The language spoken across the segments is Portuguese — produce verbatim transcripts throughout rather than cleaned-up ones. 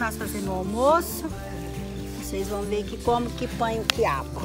nós fazendo o almoço. Vocês vão ver aqui como que põe o quiabo.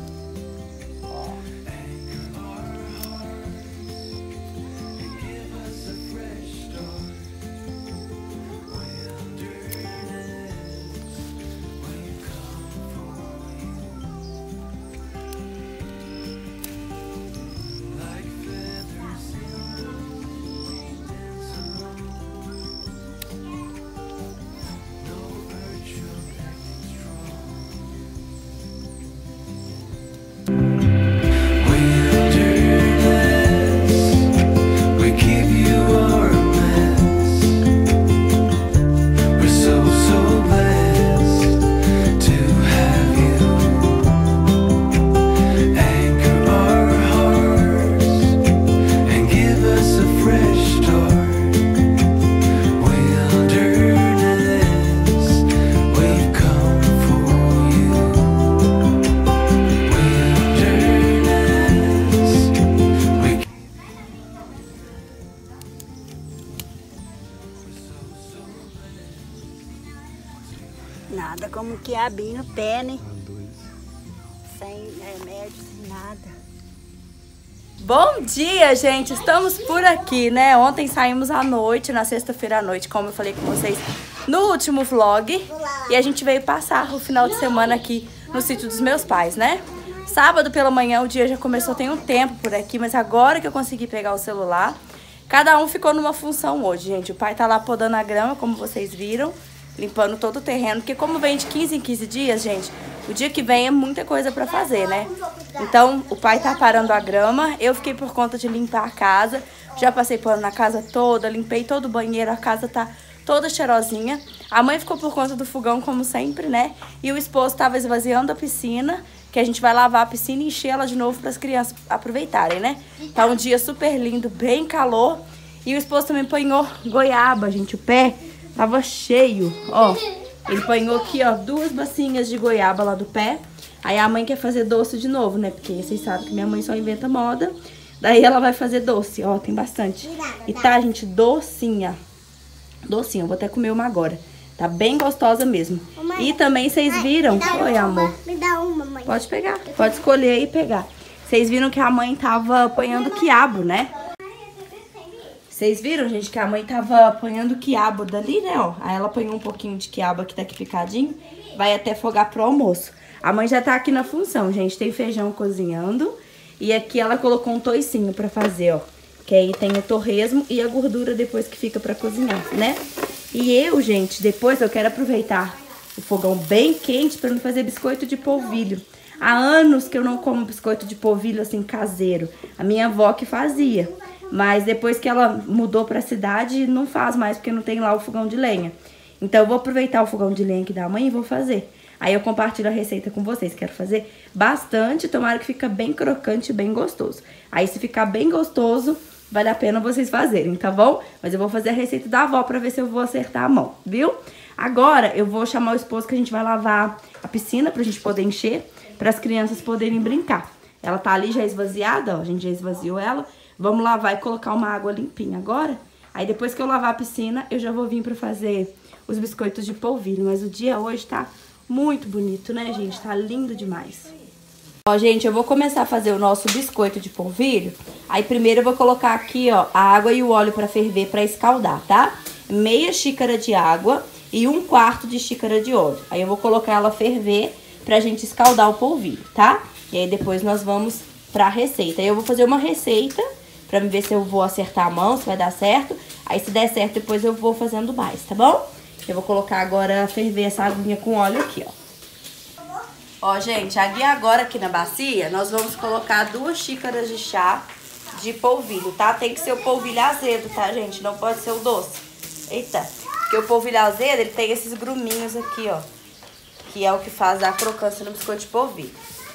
Nada como quiabinho no pé, né? Sem remédio, sem nada. Bom dia, gente! Estamos por aqui, né? Ontem saímos à noite, na sexta-feira à noite, como eu falei com vocês no último vlog. E a gente veio passar o final de semana aqui no sítio dos meus pais, né? Sábado pela manhã o dia já começou, tem um tempo por aqui, mas agora que eu consegui pegar o celular, cada um ficou numa função hoje, gente. O pai tá lá podando a grama, como vocês viram, limpando todo o terreno, porque como vem de quinze em quinze dias, gente, o dia que vem é muita coisa pra fazer, né? Então, o pai tá parando a grama, eu fiquei por conta de limpar a casa, já passei pano na casa toda, limpei todo o banheiro, a casa tá toda cheirosinha. A mãe ficou por conta do fogão, como sempre, né? E o esposo tava esvaziando a piscina, que a gente vai lavar a piscina e encher ela de novo para as crianças aproveitarem, né? Tá um dia super lindo, bem calor. E o esposo também apanhou goiaba, gente, o pé tava cheio, ó. Ele apanhou aqui, ó, duas bacinhas de goiaba lá do pé. Aí a mãe quer fazer doce de novo, né? Porque vocês sabem que minha mãe só inventa moda. Daí ela vai fazer doce, ó, tem bastante. E tá, gente, docinha. Docinha, eu vou até comer uma agora. Tá bem gostosa mesmo. Mãe, e também vocês viram... Oi, uma, amor. Me dá uma, mãe. Pode pegar, pode escolher e pegar. Vocês viram que a mãe tava apanhando quiabo, né? Vocês viram, gente, que a mãe tava apanhando quiabo dali, né, ó. Aí ela apanhou um pouquinho de quiabo aqui, tá aqui picadinho. Vai até afogar pro almoço. A mãe já tá aqui na função, gente. Tem feijão cozinhando. E aqui ela colocou um toicinho pra fazer, ó. Que aí tem o torresmo e a gordura depois que fica pra cozinhar, né? E eu, gente, depois eu quero aproveitar o fogão bem quente pra me fazer biscoito de polvilho. Há anos que eu não como biscoito de polvilho assim caseiro. A minha avó que fazia. Mas depois que ela mudou pra cidade, não faz mais, porque não tem lá o fogão de lenha. Então eu vou aproveitar o fogão de lenha aqui da mãe e vou fazer. Aí eu compartilho a receita com vocês. Quero fazer bastante, tomara que fica bem crocante e bem gostoso. Aí se ficar bem gostoso, vale a pena vocês fazerem, tá bom? Mas eu vou fazer a receita da avó pra ver se eu vou acertar a mão, viu? Agora eu vou chamar o esposo que a gente vai lavar a piscina pra gente poder encher, para as crianças poderem brincar. Ela tá ali já esvaziada, ó, a gente já esvaziou ela. Vamos lavar e colocar uma água limpinha agora. Aí depois que eu lavar a piscina, eu já vou vir pra fazer os biscoitos de polvilho. Mas o dia hoje tá muito bonito, né, gente? Tá lindo demais. Ó, gente, eu vou começar a fazer o nosso biscoito de polvilho. Aí primeiro eu vou colocar aqui, ó, a água e o óleo pra ferver, pra escaldar, tá? Meia xícara de água e um quarto de xícara de óleo. Aí eu vou colocar ela ferver pra gente escaldar o polvilho, tá? E aí depois nós vamos pra receita. Aí eu vou fazer uma receita pra me ver se eu vou acertar a mão, se vai dar certo. Aí se der certo, depois eu vou fazendo mais, tá bom? Eu vou colocar agora, ferver essa aguinha com óleo aqui, ó. Ó, gente, aqui agora aqui na bacia, nós vamos colocar duas xícaras de chá de polvilho, tá? Tem que ser o polvilho azedo, tá, gente? Não pode ser o doce. Eita, porque o polvilho azedo, ele tem esses gruminhos aqui, ó. Que é o que faz a crocância no biscoito de polvilho.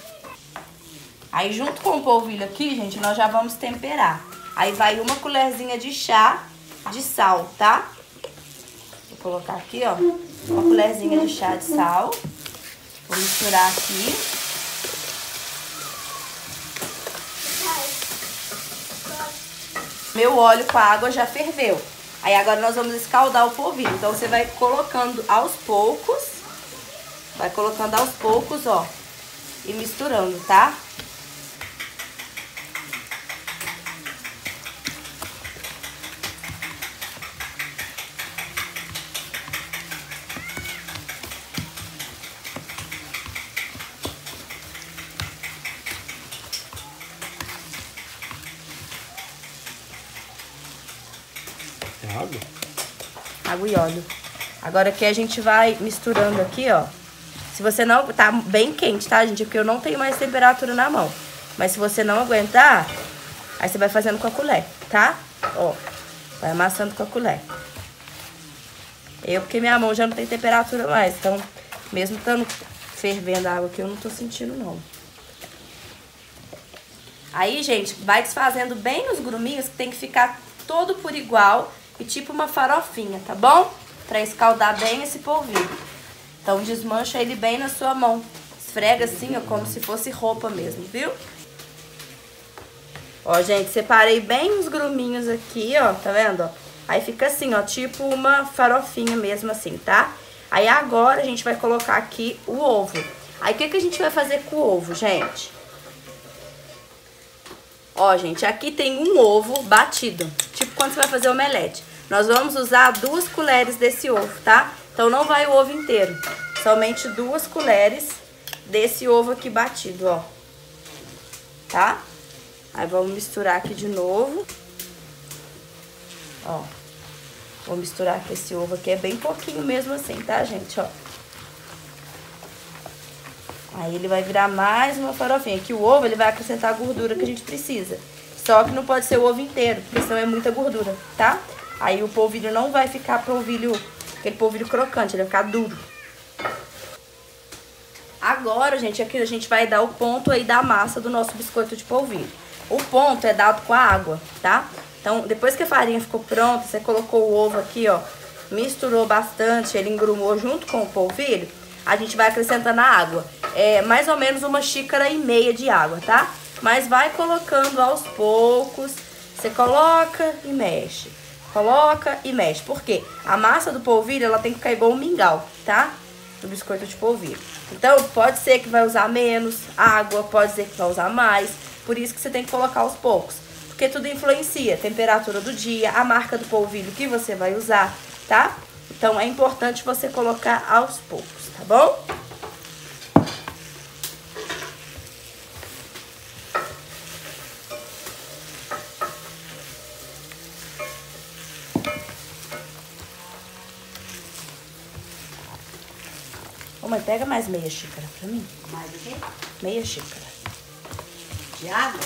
Aí, junto com o polvilho aqui, gente, nós já vamos temperar. Aí vai uma colherzinha de chá de sal, tá? Vou colocar aqui, ó, uma colherzinha de chá de sal. Vou misturar aqui. Meu óleo com a água já ferveu. Aí agora nós vamos escaldar o polvilho. Então você vai colocando aos poucos, vai colocando aos poucos, ó, e misturando, tá? É água? Água e óleo. Agora aqui a gente vai misturando aqui, ó. Se você não... Tá bem quente, tá, gente? Porque eu não tenho mais temperatura na mão. Mas se você não aguentar, aí você vai fazendo com a colher, tá? Ó, vai amassando com a colher. Eu, porque minha mão já não tem temperatura mais. Então, mesmo estando fervendo a água aqui, eu não tô sentindo, não. Aí, gente, vai desfazendo bem os gruminhos, que tem que ficar todo por igual e tipo uma farofinha, tá bom? Pra escaldar bem esse polvilho. Então, desmancha ele bem na sua mão. Esfrega assim, ó, como se fosse roupa mesmo, viu? Ó, gente, separei bem os gruminhos aqui, ó, tá vendo, ó? Aí fica assim, ó, tipo uma farofinha mesmo assim, tá? Aí agora a gente vai colocar aqui o ovo. Aí o que que a gente vai fazer com o ovo, gente? Ó, gente, aqui tem um ovo batido, tipo quando você vai fazer omelete. Nós vamos usar duas colheres desse ovo, tá? Então não vai o ovo inteiro, somente duas colheres desse ovo aqui batido, ó. Tá? Aí vamos misturar aqui de novo. Ó. Vou misturar com esse ovo aqui, é bem pouquinho mesmo assim, tá, gente? Ó. Aí ele vai virar mais uma farofinha. Aqui o ovo, ele vai acrescentar a gordura que a gente precisa. Só que não pode ser o ovo inteiro, porque senão é muita gordura, tá? Aí o polvilho não vai ficar polvilho, aquele polvilho crocante, ele vai ficar duro. Agora, gente, aqui a gente vai dar o ponto aí da massa do nosso biscoito de polvilho. O ponto é dado com a água, tá? Então, depois que a farinha ficou pronta, você colocou o ovo aqui, ó, misturou bastante, ele engrumou junto com o polvilho, a gente vai acrescentando a água. É mais ou menos uma xícara e meia de água, tá? Mas vai colocando aos poucos, você coloca e mexe, coloca e mexe. Por quê? A massa do polvilho, ela tem que ficar igual um mingau, tá? Do biscoito de polvilho. Então, pode ser que vai usar menos água, pode ser que vai usar mais. Por isso que você tem que colocar aos poucos. Porque tudo influencia, a temperatura do dia, a marca do polvilho que você vai usar, tá? Então, é importante você colocar aos poucos, tá bom? Ô, mãe, pega mais meia xícara pra mim. Mais o quê? Meia xícara. De água?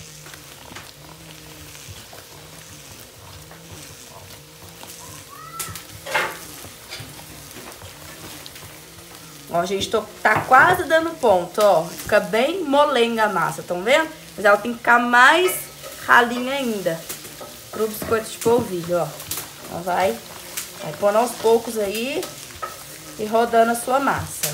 Ó, gente, tô, tá quase dando ponto, ó. Fica bem molenga a massa, tão vendo? Mas ela tem que ficar mais ralinha ainda pro biscoito de polvilho, ó. Então vai, vai pondo aos poucos aí e rodando a sua massa.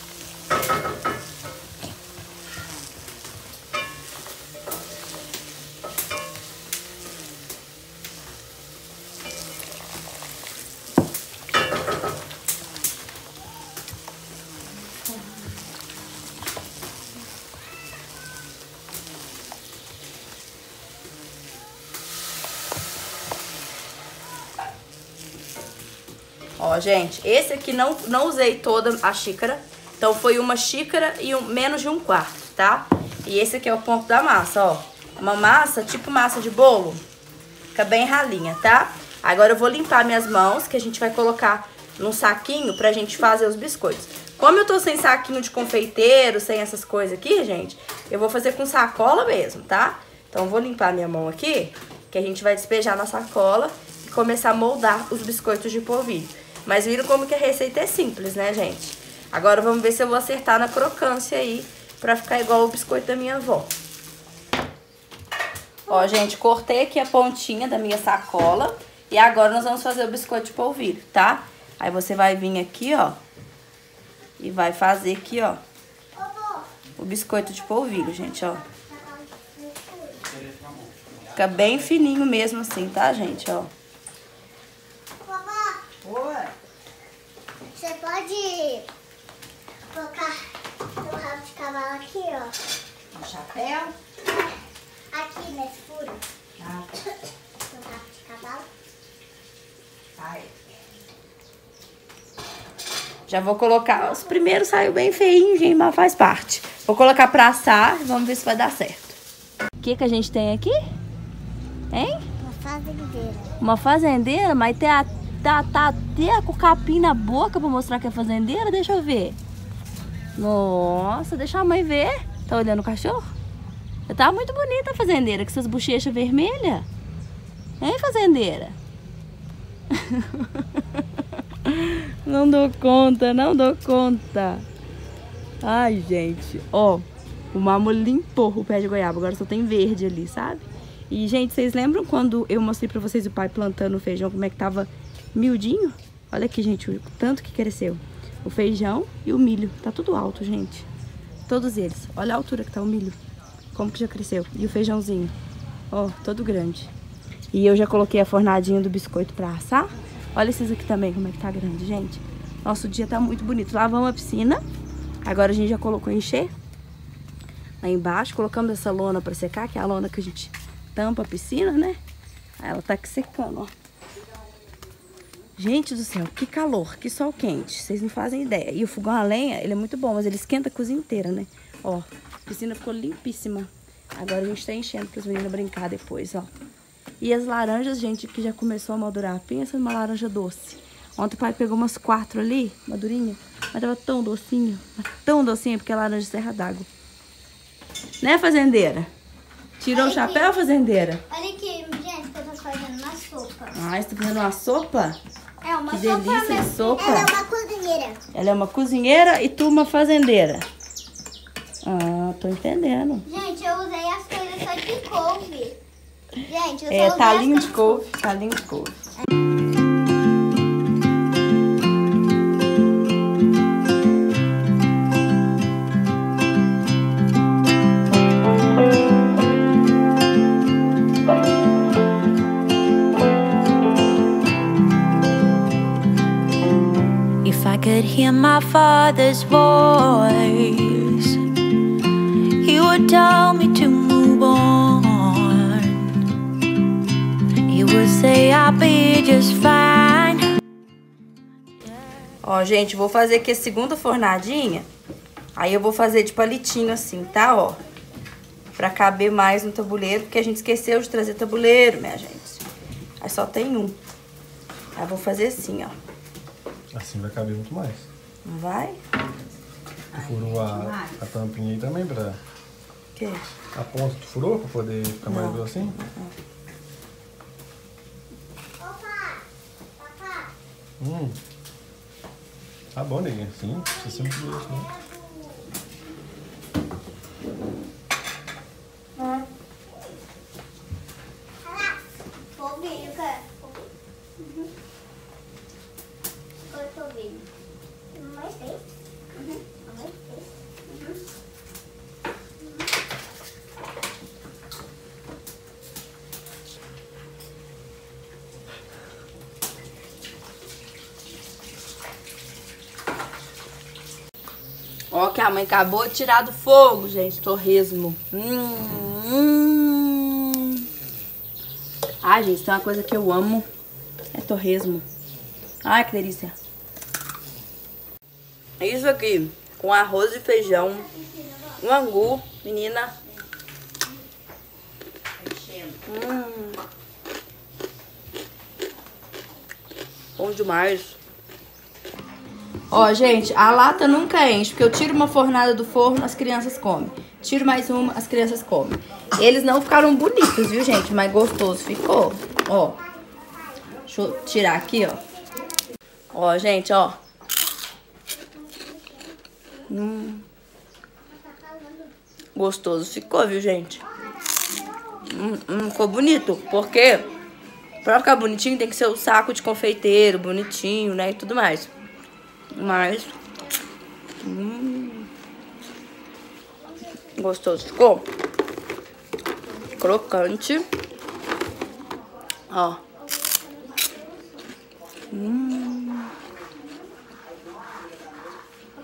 Ó, gente, esse aqui não, não usei toda a xícara. Então, foi uma xícara e um, menos de um quarto, tá? E esse aqui é o ponto da massa, ó. Uma massa, tipo massa de bolo. Fica bem ralinha, tá? Agora eu vou limpar minhas mãos, que a gente vai colocar num saquinho pra gente fazer os biscoitos. Como eu tô sem saquinho de confeiteiro, sem essas coisas aqui, gente, eu vou fazer com sacola mesmo, tá? Então, eu vou limpar minha mão aqui, que a gente vai despejar na sacola e começar a moldar os biscoitos de polvilho. Mas viram como que a receita é simples, né, gente? Agora vamos ver se eu vou acertar na crocância aí, pra ficar igual o biscoito da minha avó. Ó, gente, cortei aqui a pontinha da minha sacola. E agora nós vamos fazer o biscoito de polvilho, tá? Aí você vai vir aqui, ó. E vai fazer aqui, ó. O biscoito de polvilho, gente, ó. Fica bem fininho mesmo assim, tá, gente, ó. Você pode colocar o rabo de cavalo aqui, ó. Um chapéu. Aqui nesse furo. Ah, O rabo de cavalo. vai. Já vou colocar. Os primeiros saiu bem feinho, gente, mas faz parte. Vou colocar pra assar e vamos ver se vai dar certo. O que que a gente tem aqui? Hein? Uma fazendeira. Uma fazendeira? Mas tem a, tá, tá até com o capim na boca pra mostrar que é fazendeira? Deixa eu ver. Nossa, deixa a mãe ver. Tá olhando o cachorro? Tá muito bonita a fazendeira, com essas bochechas vermelhas. Hein, fazendeira? Não dou conta, não dou conta. Ai, gente, ó, o Mamo limpou o pé de goiaba, agora só tem verde ali, sabe? E, gente, vocês lembram quando eu mostrei pra vocês o pai plantando o feijão, como é que tava miudinho? Olha aqui, gente, o tanto que cresceu. O feijão e o milho, tá tudo alto, gente. Todos eles. Olha a altura que tá o milho, como que já cresceu. E o feijãozinho, ó, todo grande. E eu já coloquei a fornadinha do biscoito pra assar. Olha esses aqui também, como é que tá grande, gente. Nosso dia tá muito bonito. Lavamos a piscina. Agora a gente já colocou encher. Lá embaixo, colocamos essa lona pra secar, que é a lona que a gente tampa a piscina, né? Aí ela tá aqui secando, ó. Gente do céu, que calor, que sol quente. Vocês não fazem ideia. E o fogão a lenha, ele é muito bom, mas ele esquenta a cozinha inteira, né? Ó, a piscina ficou limpíssima. Agora a gente tá enchendo para os meninos brincar depois, ó. E as laranjas, gente, que já começou a madurar. Pensa numa laranja doce. Ontem o pai pegou umas quatro ali, madurinha. Mas tava tão docinho, tão docinha, porque é laranja serra d'água. Né, fazendeira? Tirou Olha o chapéu, aqui. fazendeira? Olha aqui, gente, que eu tô fazendo uma sopa. Ah, você tá fazendo uma sopa? É uma Que sopa, delícia de mas sopa. ela é uma cozinheira. Ela é uma cozinheira e tu uma fazendeira. Ah, tô entendendo. Gente, eu usei as coisas só de couve. Gente, eu só É, usei talinho as de coisas... couve, talinho de couve. If I could hear my father's voice, he would tell me to move on. He would say I'll be just fine. Ó, gente, vou fazer aqui a segunda fornadinha. Aí eu vou fazer de palitinho assim, tá? Ó, pra caber mais no tabuleiro, porque a gente esqueceu de trazer tabuleiro, minha gente. Aí só tem um. Aí eu vou fazer assim, ó. Assim vai caber muito mais. Não vai? Tu furou a, a tampinha aí também pra... O quê? A ponta tu furou pra poder ficar mais duro assim? Opa! Papá! Hum. Tá bom, neguinha. Sim, não precisa ser muito duro assim, não. Polvilho, cara. Uhum. Qual é o polvilho? Mais tem? Uhum. Mais tem? Uhum. Ó, que a mãe acabou de tirar do fogo, gente. Torresmo. Hum, hum. Ai, gente, tem uma coisa que eu amo. É torresmo. Ai, que delícia. Isso aqui, com arroz e feijão. Um angu, menina. Hum. Bom demais. Ó, gente, a lata nunca enche, porque eu tiro uma fornada do forno, as crianças comem. Tiro mais uma, as crianças comem. Eles não ficaram bonitos, viu, gente? Mas gostoso ficou. Ó. Deixa eu tirar aqui, ó. Ó, gente, ó. Hum. Gostoso ficou, viu, gente? Hum, hum, ficou bonito, porque pra ficar bonitinho tem que ser o saco de confeiteiro, bonitinho, né, e tudo mais. Mas hum, gostoso ficou. Crocante. Ó. Hum.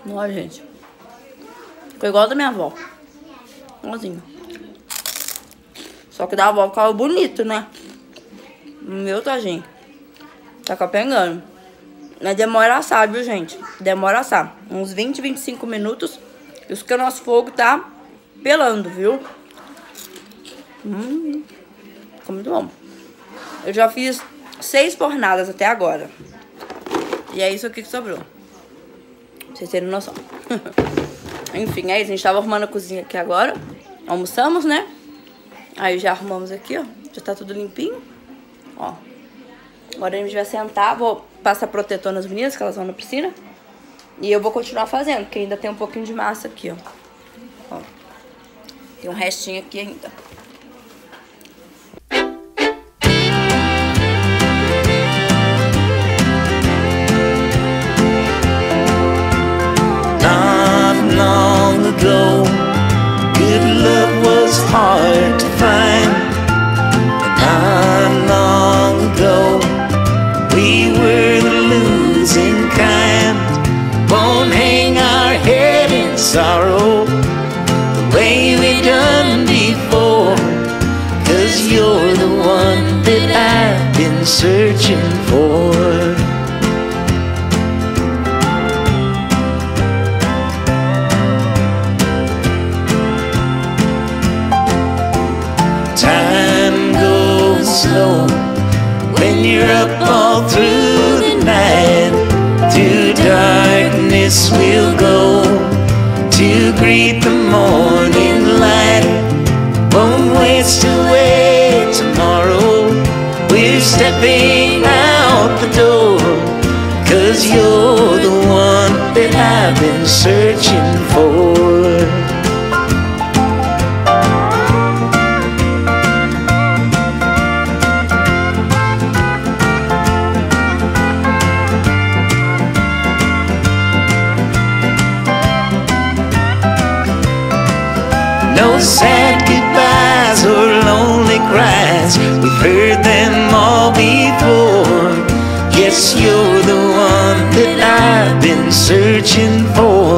Olha, gente. Ficou igual da minha avó. Igualzinho. Só que da avó ficava bonito, né? O meu tadinho. Tá capengando. Mas demora a assar, viu, gente? Demora a assar. Uns vinte, vinte e cinco minutos. Isso que o nosso fogo tá pelando, viu? Hum, ficou muito bom. Eu já fiz seis fornadas até agora. E é isso aqui que sobrou. Pra vocês terem noção. Enfim, é isso. A gente tava arrumando a cozinha aqui agora. Almoçamos, né? Aí já arrumamos aqui, ó. Já tá tudo limpinho. Ó. Agora a gente vai sentar. Vou passar protetor nas meninas, que elas vão na piscina. E eu vou continuar fazendo, porque ainda tem um pouquinho de massa aqui, ó. Ó. Tem um restinho aqui ainda. Not long ago, good love was hard to find. Not long ago, we were the losing kind. Won't hang our head in sorrow the way we done before, 'cause you're the one that I've been searching for. Time goes slow when you're up all through the night. To darkness we'll go to greet the morning light. Won't waste away tomorrow. We're stepping out the door, 'cause you're the one that I've been searching for. No sad goodbyes or lonely cries, we've heard them all before. Yes, you're the one that I've been searching for.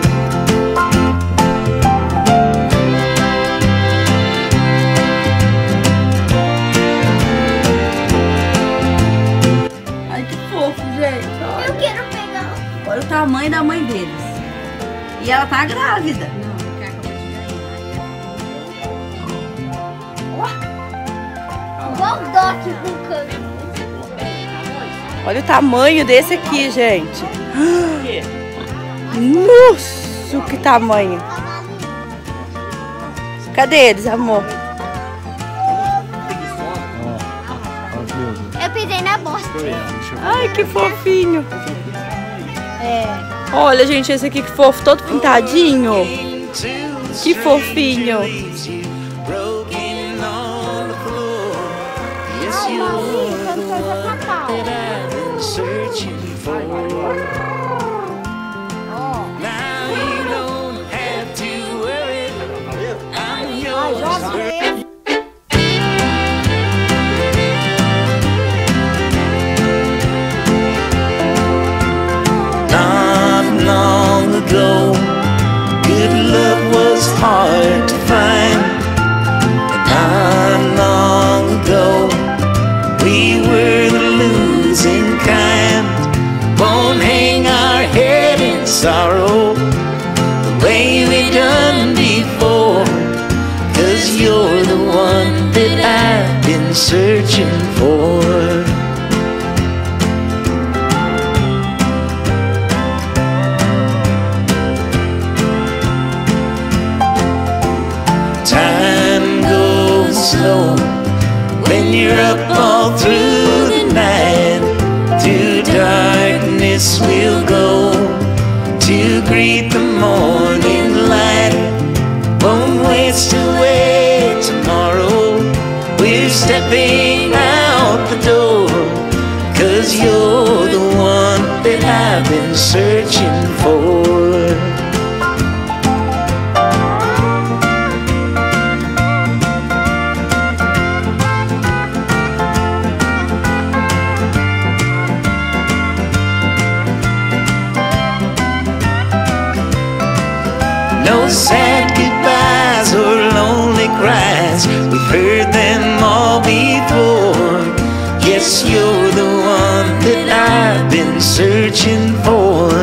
Ai, que fofo, gente. Olha. Eu quero pegar. Olha o tamanho da mãe deles. E ela tá grávida. Igual o Doc com câmera. Olha o tamanho desse aqui, gente. Nossa, que tamanho. Cadê eles, amor? Eu pisei na bosta. Ai, que fofinho. É. Olha, gente, esse aqui que fofo, todo pintadinho. Que fofinho. Searching for. Now you don't have to worry. I'm yours. Not long ago, good love was hard to find. Not long ago, we were the losing kind. Won't hang our head in sorrow the way we done before, 'cause you're the one that I've been searching for. Time goes slow when you're up all through the night. To darkness we'll go to greet the morning light. Won't waste away tomorrow. We're stepping out the door, 'cause you're the one that I've been searching for. heard them all before. Yes, you're the one that I've been searching for.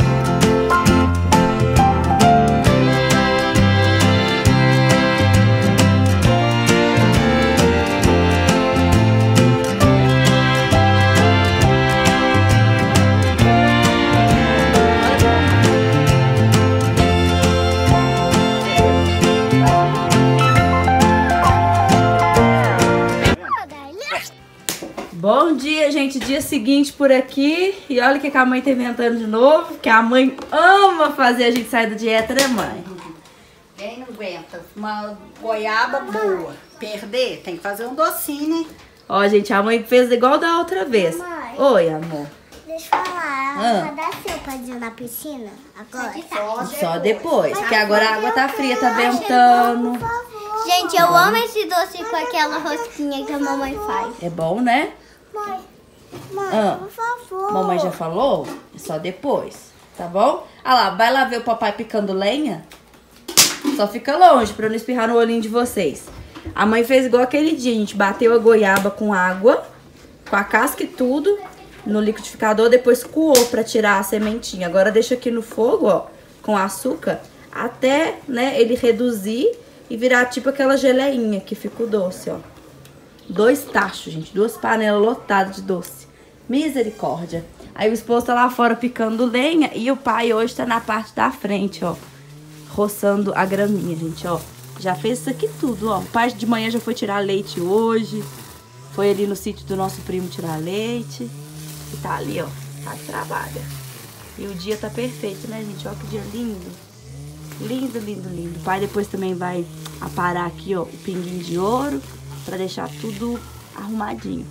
Bom dia, gente. Dia seguinte por aqui. E olha o que a mãe tá inventando de novo. Que a mãe ama fazer a gente sair da dieta, né, mãe? Quem não aguenta uma goiaba boa. Perder, tem que fazer um docinho, né? Ó, gente, a mãe fez igual da outra vez. Mãe. Oi, amor. Deixa eu falar, Ah. vai dar seu padinho na piscina? Agora? Só depois. Porque agora a água tá fria, tá ventando. Gente, eu amo esse doce com aquela rosquinha que a mamãe faz. É bom, né? Mãe, mãe, Ah. por favor. Mamãe já falou? É só depois, tá bom? Ah lá, vai lá ver o papai picando lenha? Só fica longe pra eu não espirrar no olhinho de vocês. A mãe fez igual aquele dia, a gente bateu a goiaba com água, com a casca e tudo, no liquidificador, depois coou pra tirar a sementinha. Agora deixa aqui no fogo, ó, com açúcar, até, né, ele reduzir e virar tipo aquela geleinha que fica o doce, ó. Dois tachos, gente. Duas panelas lotadas de doce. Misericórdia. Aí o esposo tá lá fora picando lenha e o pai hoje tá na parte da frente, ó. Roçando a graminha, gente, ó. Já fez isso aqui tudo, ó. O pai de manhã já foi tirar leite hoje. Foi ali no sítio do nosso primo tirar leite. E tá ali, ó. Tá de trabalho. E o dia tá perfeito, né, gente? Ó que dia lindo. Lindo, lindo, lindo. O pai depois também vai aparar aqui, ó, o pinguinho de ouro. Pra deixar tudo arrumadinho.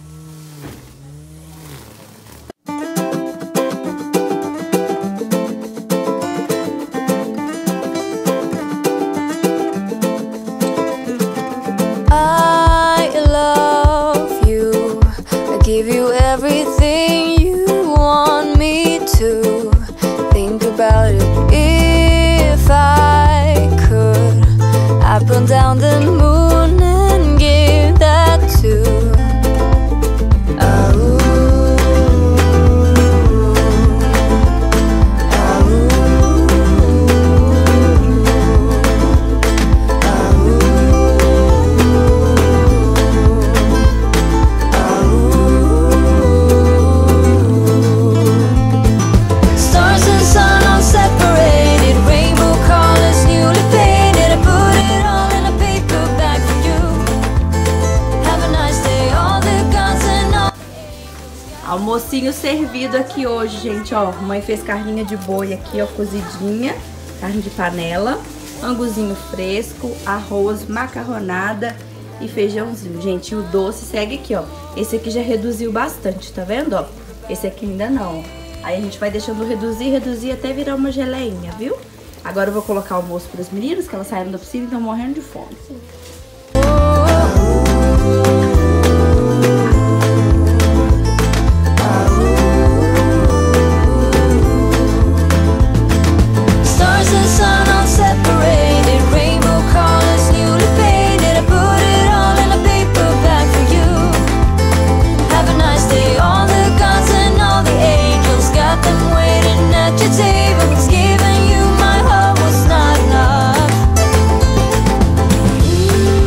I love you. I give you everything you want me to. Think about it if I could. I'd run down the moon and give that to. Oh, stars and sun are separated, rainbow colors newly painted. I put it all in a paper bag for you. Have a nice day, all the guns and all. Almocinho servido aqui hoje, gente, ó. Mãe fez carninha de boi aqui, ó, cozidinha. Carne de panela. Anguzinho fresco, arroz, macarronada e feijãozinho. Gente, e o doce segue aqui, ó. Esse aqui já reduziu bastante, tá vendo, ó? Esse aqui ainda não, ó. Aí a gente vai deixando reduzir, reduzir até virar uma geleinha, viu? Agora eu vou colocar o almoço para os meninos, que elas saíram da piscina e estão morrendo de fome. Stars and sun are separated, rainbow colors newly painted. I put it all in a paper bag for you. Have a nice day, all the gods and all the angels, got them waiting at your table. It's giving you my heart was not enough.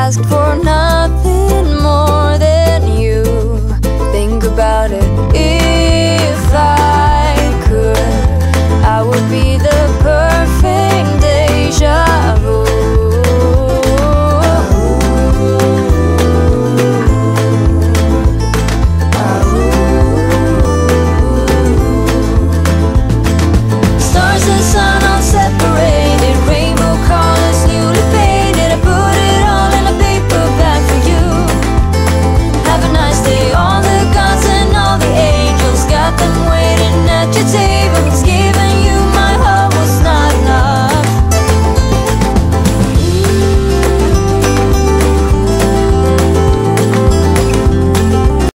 asked for nothing.